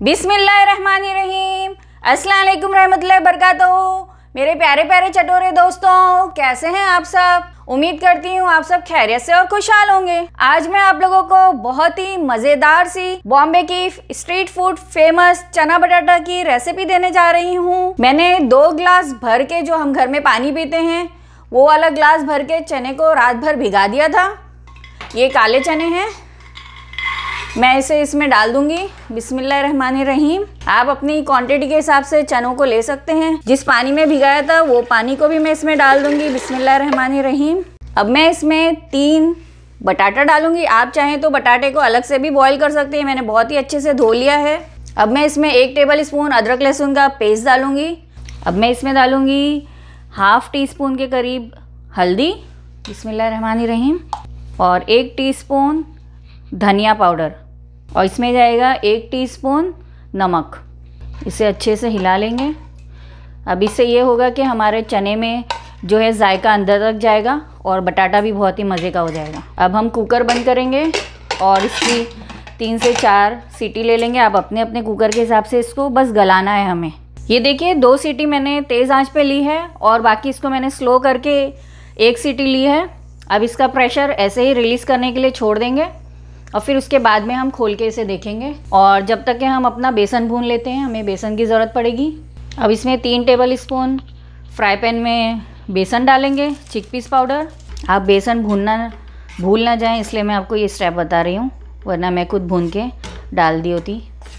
बिस्मिल्लाहिर्रहमानिर्रहीम। अस्सलाम वालेकुम रहमतुल्लाहि बरकातहू। मेरे प्यारे प्यारे चटोरे दोस्तों, कैसे हैं आप सब? उम्मीद करती हूँ आप सब खैरियत से और खुशहाल होंगे। आज मैं आप लोगों को बहुत ही मज़ेदार सी बॉम्बे की स्ट्रीट फूड फेमस चना बटाटा की रेसिपी देने जा रही हूँ। मैंने 2 ग्लास भर के, जो हम घर में पानी पीते हैं वो वाला ग्लास भर के चने को रात भर भिगा दिया था। ये काले चने हैं, मैं इसे इसमें डाल दूंगी। बिस्मिल्लाहिर्रहमानिर्रहीम। आप अपनी क्वांटिटी के हिसाब से चनों को ले सकते हैं। जिस पानी में भिगाया था वो पानी को भी मैं इसमें डाल दूंगी। बिस्मिल्लाहिर्रहमानिर्रहीम। अब मैं इसमें 3 बटाटा डालूंगी। आप चाहें तो बटाटे को अलग से भी बॉईल कर सकते हैं। मैंने बहुत ही अच्छे से धो लिया है। अब मैं इसमें 1 टेबल स्पून अदरक लहसुन का पेस्ट डालूंगी। अब मैं इसमें डालूंगी ½ टीस्पून के करीब हल्दी, बिस्मिल्लाहिर्रहमानिर्रहीम, और 1 टीस्पून धनिया पाउडर, और इसमें जाएगा 1 टीस्पून नमक। इसे अच्छे से हिला लेंगे। अब इससे ये होगा कि हमारे चने में जो है जायका अंदर तक जाएगा और बटाटा भी बहुत ही मज़े का हो जाएगा। अब हम कुकर बंद करेंगे और इसकी 3 से 4 सीटी ले लेंगे। आप अपने अपने कुकर के हिसाब से इसको बस गलाना है हमें। ये देखिए 2 सीटी मैंने तेज़ आंच पे ली है और बाकी इसको मैंने स्लो करके 1 सीटी ली है। अब इसका प्रेशर ऐसे ही रिलीज़ करने के लिए छोड़ देंगे और फिर उसके बाद में हम खोल के इसे देखेंगे। और जब तक कि हम अपना बेसन भून लेते हैं, हमें बेसन की ज़रूरत पड़ेगी। अब इसमें 3 टेबल स्पून फ्राई पैन में बेसन डालेंगे, चिकपीस पाउडर। आप बेसन भूल ना जाएं, इसलिए मैं आपको ये स्टेप बता रही हूँ, वरना मैं खुद भून के डाल दी होती।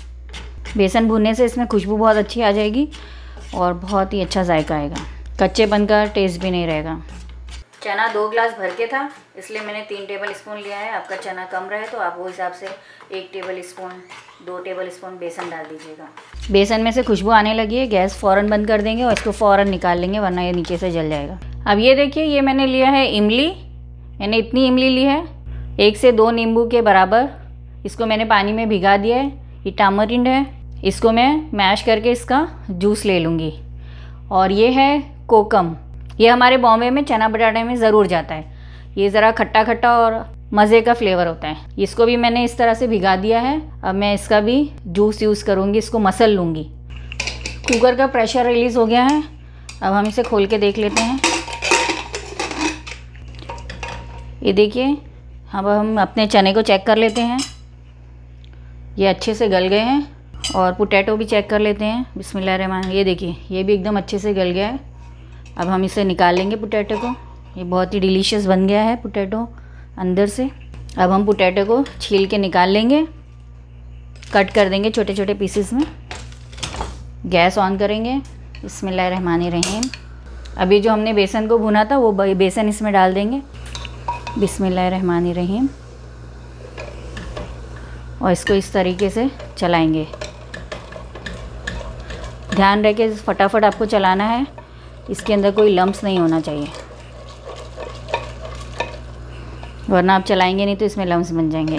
बेसन भूनने से इसमें खुशबू बहुत अच्छी आ जाएगी और बहुत ही अच्छा जायका आएगा, कच्चेपन का टेस्ट भी नहीं रहेगा। चना 2 ग्लास भर के था, इसलिए मैंने 3 टेबल स्पून लिया है। आपका चना कम रहे तो आप वो हिसाब से 1 टेबल स्पून 2 टेबल स्पून बेसन डाल दीजिएगा। बेसन में से खुशबू आने लगी है, गैस फ़ौरन बंद कर देंगे और इसको फ़ौरन निकाल लेंगे, वरना ये नीचे से जल जाएगा। अब ये देखिए, ये मैंने लिया है इमली। मैंने इतनी इमली ली है, 1 से 2 नींबू के बराबर। इसको मैंने पानी में भिगा दिया है। ये टामरिंड है, इसको मैं मैश करके इसका जूस ले लूँगी। और ये है कोकम, ये हमारे बॉम्बे में चना बटाटे में ज़रूर जाता है। ये ज़रा खट्टा खट्टा और मज़े का फ्लेवर होता है। इसको भी मैंने इस तरह से भिगा दिया है। अब मैं इसका भी जूस यूज़ करूँगी, इसको मसल लूँगी। कुकर का प्रेशर रिलीज़ हो गया है। अब हम इसे खोल के देख लेते हैं। ये देखिए, अब हम अपने चने को चेक कर लेते हैं। ये अच्छे से गल गए हैं। और पोटैटो भी चेक कर लेते हैं। बिस्मिल्लाहिर्रहमान। ये देखिए, ये भी एकदम अच्छे से गल गया है। अब हम इसे निकाल लेंगे पोटैटो को। ये बहुत ही डिलीशियस बन गया है पोटैटो अंदर से। अब हम पोटैटो को छील के निकाल लेंगे, कट कर देंगे छोटे छोटे पीसेस में। गैस ऑन करेंगे। बिस्मिल्लाहिर्रहमानिर्रहीम। अभी जो हमने बेसन को भुना था वो बेसन इसमें डाल देंगे। बिस्मिल्लाहिर्रहमानिर्रहीम। और इसको इस तरीके से चलाएंगे। ध्यान रखें, फटाफट आपको चलाना है, इसके अंदर कोई लम्प्स नहीं होना चाहिए, वरना आप चलाएंगे नहीं तो इसमें लम्प्स बन जाएंगे।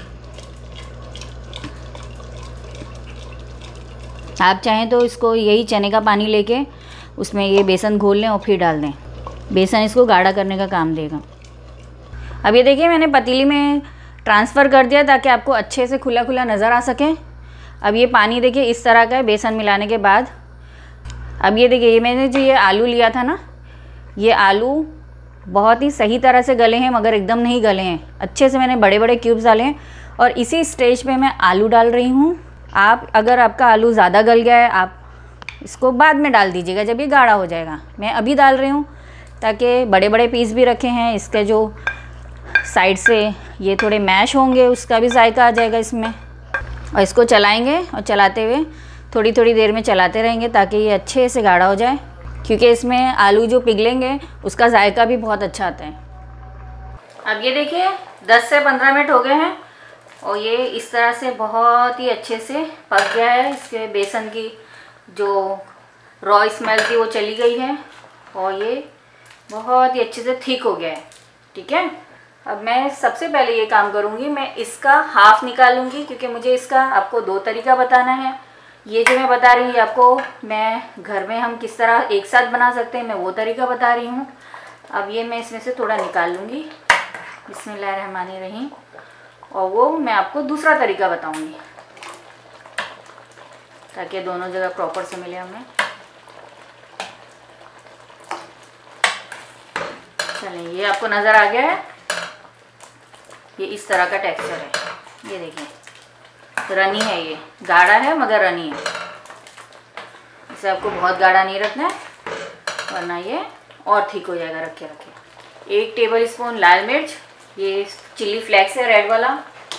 आप चाहें तो इसको यही चने का पानी लेके उसमें ये बेसन घोल लें और फिर डाल दें। बेसन इसको गाढ़ा करने का काम देगा। अब ये देखिए, मैंने पतीली में ट्रांसफ़र कर दिया ताकि आपको अच्छे से खुला खुला नज़र आ सके। अब ये पानी देखिए इस तरह का है बेसन मिलाने के बाद। अब ये देखिए, ये मैंने जो ये आलू लिया था ना, ये आलू बहुत ही सही तरह से गले हैं, मगर एकदम नहीं गले हैं। अच्छे से मैंने बड़े बड़े क्यूब्स डाले हैं और इसी स्टेज पे मैं आलू डाल रही हूँ। आप अगर आपका आलू ज़्यादा गल गया है, आप इसको बाद में डाल दीजिएगा जब ये गाढ़ा हो जाएगा। मैं अभी डाल रही हूँ ताकि बड़े बड़े पीस भी रखे हैं, इसके जो साइड से ये थोड़े मैश होंगे, उसका भी जायका आ जाएगा इसमें। और इसको चलाएँगे और चलाते हुए थोड़ी थोड़ी देर में चलाते रहेंगे ताकि ये अच्छे से गाढ़ा हो जाए, क्योंकि इसमें आलू जो पिघलेंगे उसका जायका भी बहुत अच्छा आता है। अब ये देखिए 10 से 15 मिनट हो गए हैं और ये इस तरह से बहुत ही अच्छे से पक गया है। इसके बेसन की जो रॉ स्मेल थी वो चली गई है और ये बहुत ही अच्छे से थिक हो गया है। ठीक है, अब मैं सबसे पहले ये काम करूँगी, मैं इसका हाफ़ निकालूंगी, क्योंकि मुझे इसका आपको 2 तरीका बताना है। ये जो मैं बता रही हूँ आपको, मैं घर में हम किस तरह एक साथ बना सकते हैं, मैं वो तरीका बता रही हूँ। अब ये मैं इसमें से थोड़ा निकाल लूँगी। बिस्मिल्लाहिर्रहमानिर्रहीम। और वो मैं आपको दूसरा तरीका बताऊँगी। ताकि दोनों जगह प्रॉपर से मिले हमें। चलिए, ये आपको नज़र आ गया है। ये इस तरह का टेक्सचर है, ये देखिए रनी है, ये गाढ़ा है मगर रनी है। इसे आपको बहुत गाढ़ा नहीं रखना है वरना ये और थिक हो जाएगा रखे रखे। 1 टेबल स्पून लाल मिर्च, ये चिल्ली फ्लेक्स है रेड वाला।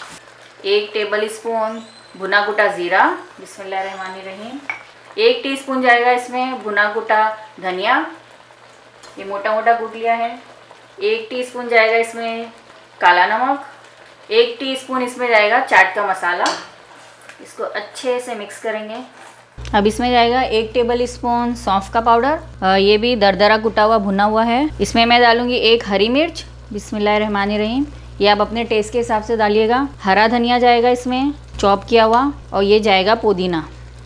1 टेबल स्पून भुना कुटा ज़ीरा, बिस्मिल्लाहिर्रहमानिर्रहीम। 1 टीस्पून जाएगा इसमें भुना कुटा धनिया, ये मोटा मोटा कूट लिया है। 1 टीस्पून जाएगा इसमें काला नमक। 1 टीस्पून इसमें जाएगा चाट का मसाला। इसको अच्छे से मिक्स करेंगे। अब इसमें जाएगा 1 टेबल स्पून सौंफ का पाउडर, ये भी दरदरा कुटा हुआ भुना हुआ है। इसमें मैं डालूंगी 1 हरी मिर्च, बिस्मिल्लाहिर्रहमानिर्रहीम। ये आप अपने टेस्ट के हिसाब से डालिएगा। हरा धनिया जाएगा इसमें चॉप किया हुआ, और ये जाएगा पुदीना।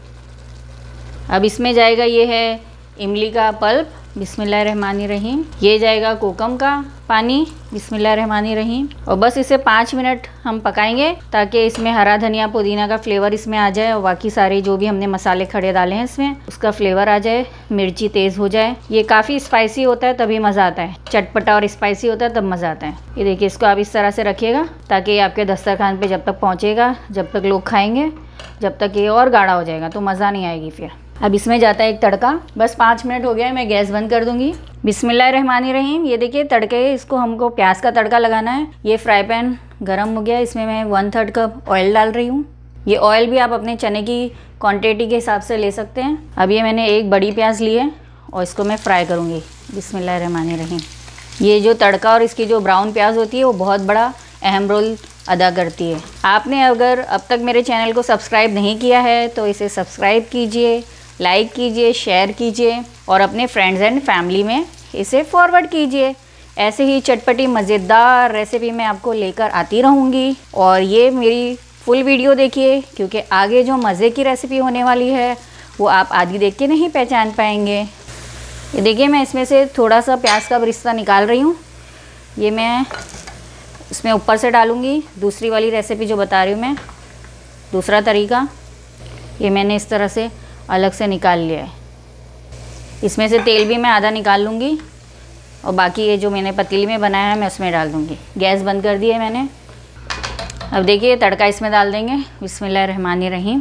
अब इसमें जाएगा ये है इमली का पल्प, बिस्मिल्लाहिर्रहमानिर्रहीम। ये जाएगा कोकम का पानी, बिस्मिल्लाहिर्रहमानिर्रहीम। और बस इसे 5 मिनट हम पकाएंगे ताकि इसमें हरा धनिया पुदीना का फ्लेवर इसमें आ जाए और बाकी सारे जो भी हमने मसाले खड़े डाले हैं इसमें उसका फ्लेवर आ जाए, मिर्ची तेज़ हो जाए। ये काफ़ी स्पाइसी होता है तभी मज़ा आता है, चटपटा और स्पाइसी होता है तब मज़ा आता है। ये देखिए, इसको आप इस तरह से रखिएगा ताकि ये आपके दस्तरखान पर जब तक पहुँचेगा, जब तक लोग खाएँगे, जब तक ये और गाढ़ा हो जाएगा तो मज़ा नहीं आएगी फिर। अब इसमें जाता है एक तड़का। बस 5 मिनट हो गया है, मैं गैस बंद कर दूंगी। बिस्मिल्लाहिर्रहमानिर्रहीम। ये देखिए तड़के, इसको हमको प्याज का तड़का लगाना है। ये फ्राई पैन गरम हो गया, इसमें मैं 1/3 कप ऑयल डाल रही हूँ। ये ऑयल भी आप अपने चने की क्वांटिटी के हिसाब से ले सकते हैं। अब ये मैंने एक बड़ी प्याज ली है और इसको मैं फ्राई करूँगी, बिस्मिल्लाहिर्रहमानिर्रहीम। ये जो तड़का और इसकी जो ब्राउन प्याज होती है वो बहुत बड़ा अहम रोल अदा करती है। आपने अगर अब तक मेरे चैनल को सब्सक्राइब नहीं किया है तो इसे सब्सक्राइब कीजिए, लाइक कीजिए, शेयर कीजिए और अपने फ्रेंड्स एंड फैमिली में इसे फॉरवर्ड कीजिए। ऐसे ही चटपटी मज़ेदार रेसिपी मैं आपको लेकर आती रहूँगी और ये मेरी फुल वीडियो देखिए क्योंकि आगे जो मज़े की रेसिपी होने वाली है वो आप आधी देख के नहीं पहचान पाएंगे। ये देखिए, मैं इसमें से थोड़ा सा प्याज का रिश्ता निकाल रही हूँ। ये मैं इसमें ऊपर से डालूँगी। दूसरी वाली रेसिपी जो बता रही हूँ मैं, दूसरा तरीका, ये मैंने इस तरह से अलग से निकाल लिया है। इसमें से तेल भी मैं आधा निकाल लूँगी और बाकी ये जो मैंने पतीली में बनाया है मैं उसमें डाल दूँगी। गैस बंद कर दी है मैंने। अब देखिए तड़का इसमें डाल देंगे, बिस्मिल्लाहिर्रहमानिर्रहीम।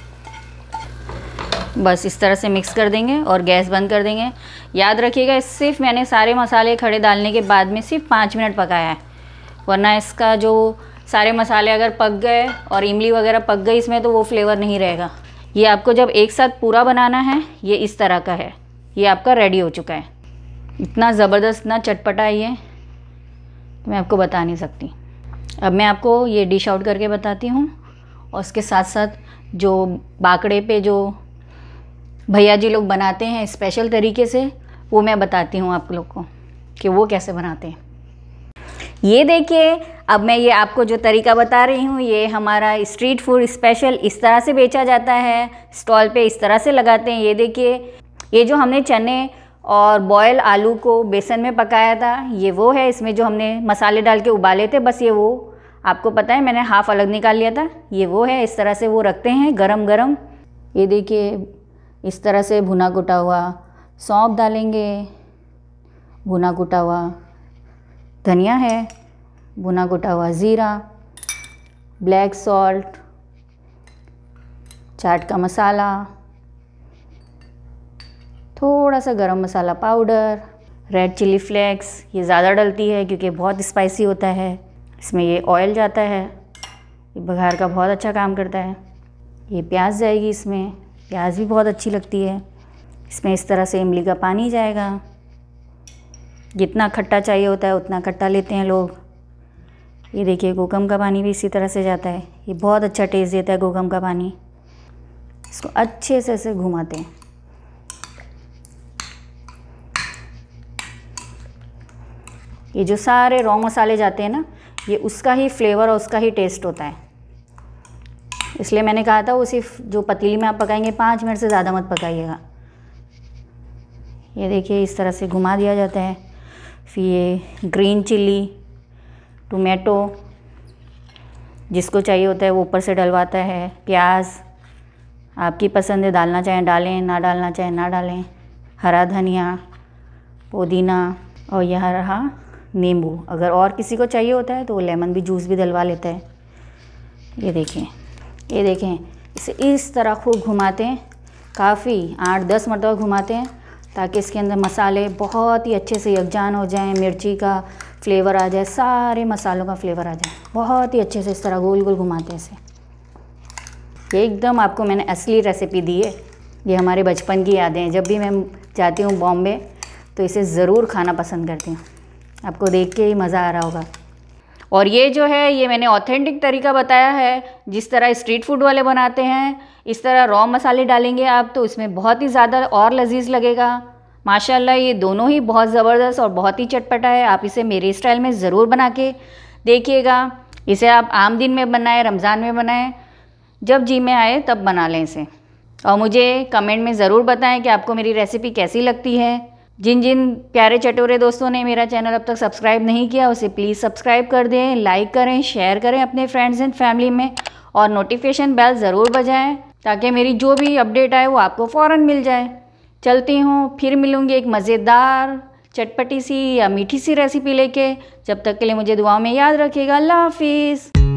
बस इस तरह से मिक्स कर देंगे और गैस बंद कर देंगे। याद रखिएगा, सिर्फ मैंने सारे मसाले खड़े डालने के बाद में सिर्फ 5 मिनट पकाया है, वरना इसका जो सारे मसाले अगर पक गए और इमली वगैरह पक गई इसमें तो वो फ्लेवर नहीं रहेगा। ये आपको जब एक साथ पूरा बनाना है, ये इस तरह का है, ये आपका रेडी हो चुका है। इतना ज़बरदस्त, इतना चटपटा है ये, तो मैं आपको बता नहीं सकती। अब मैं आपको ये डिश आउट करके बताती हूँ और उसके साथ साथ जो बाकड़े पे जो भैया जी लोग बनाते हैं स्पेशल तरीके से, वो मैं बताती हूँ आप लोग को कि वो कैसे बनाते हैं। ये देखिए, अब मैं ये आपको जो तरीका बता रही हूँ, ये हमारा स्ट्रीट फूड स्पेशल इस तरह से बेचा जाता है, स्टॉल पे इस तरह से लगाते हैं। ये देखिए, ये जो हमने चने और बॉयल आलू को बेसन में पकाया था, ये वो है। इसमें जो हमने मसाले डाल के उबाले थे, बस ये वो आपको पता है, मैंने हाफ़ अलग निकाल लिया था, ये वो है। इस तरह से वो रखते हैं गरम गरम। ये देखिए, इस तरह से भुना कुटा हुआ सौंफ डालेंगे, भुना कुटा हुआ धनिया है, भुना कुटा हुआ ज़ीरा, ब्लैक सॉल्ट, चाट का मसाला, थोड़ा सा garam masala powder, red chilli flakes, ये ज़्यादा डलती है क्योंकि बहुत स्पाइसी होता है। इसमें ये ऑयल जाता है, ये बघार का बहुत अच्छा काम करता है। ये प्याज जाएगी इसमें, प्याज भी बहुत अच्छी लगती है। इसमें इस तरह से इमली का पानी जाएगा, जितना खट्टा चाहिए होता है उतना खट्टा लेते हैं लोग। ये देखिए, कोकम का पानी भी इसी तरह से जाता है, ये बहुत अच्छा टेस्ट देता है कोकम का पानी। इसको अच्छे से ऐसे घुमाते हैं। ये जो सारे रॉ मसाले जाते हैं ना, ये उसका ही फ्लेवर और उसका ही टेस्ट होता है। इसलिए मैंने कहा था वो सिर्फ जो पतीली में आप पकाएंगे 5 मिनट से ज़्यादा मत पकाइएगा। ये देखिए, इस तरह से घुमा दिया जाता है। फिर ये ग्रीन चिली, टोमेटो जिसको चाहिए होता है वो ऊपर से डलवाता है, प्याज आपकी पसंद है, डालना चाहें डालें, ना डालना चाहें ना डालें। हरा धनिया, पुदीना और यह रहा नींबू। अगर और किसी को चाहिए होता है तो वो लेमन भी जूस भी डलवा लेता है। ये देखें, इसे इस तरह खूब घुमाते हैं, काफ़ी 8-10 मरतबा घुमाते हैं ताकि इसके अंदर मसाले बहुत ही अच्छे से यकजान हो जाएं, मिर्ची का फ्लेवर आ जाए, सारे मसालों का फ्लेवर आ जाए। बहुत ही अच्छे से इस तरह गोल गोल घुमाते हैं इसे। ये एकदम आपको मैंने असली रेसिपी दी है। ये हमारे बचपन की यादें हैं। जब भी मैं जाती हूँ बॉम्बे तो इसे ज़रूर खाना पसंद करती हूँ। आपको देख के ही मज़ा आ रहा होगा। और ये जो है ये मैंने ऑथेंटिक तरीका बताया है, जिस तरह स्ट्रीट फूड वाले बनाते हैं इस तरह रॉ मसाले डालेंगे आप तो इसमें बहुत ही ज़्यादा और लजीज लगेगा। माशाल्लाह ये दोनों ही बहुत ज़बरदस्त और बहुत ही चटपटा है। आप इसे मेरे स्टाइल में ज़रूर बना के देखिएगा। इसे आप आम दिन में बनाएं, रमज़ान में बनाएं, जब जी में आए तब बना लें इसे। और मुझे कमेंट में ज़रूर बताएं कि आपको मेरी रेसिपी कैसी लगती है। जिन जिन प्यारे चटोरे दोस्तों ने मेरा चैनल अब तक सब्सक्राइब नहीं किया उसे प्लीज़ सब्सक्राइब कर दें, लाइक करें, शेयर करें अपने फ्रेंड्स एंड फैमिली में और नोटिफिकेशन बेल ज़रूर बजाएं ताकि मेरी जो भी अपडेट आए वो आपको फ़ौरन मिल जाए। चलती हूँ, फिर मिलूँगी एक मज़ेदार चटपटी सी या मीठी सी रेसिपी लेके। जब तक के लिए मुझे दुआओं में याद रखिएगा। अल्लाह हाफिज़।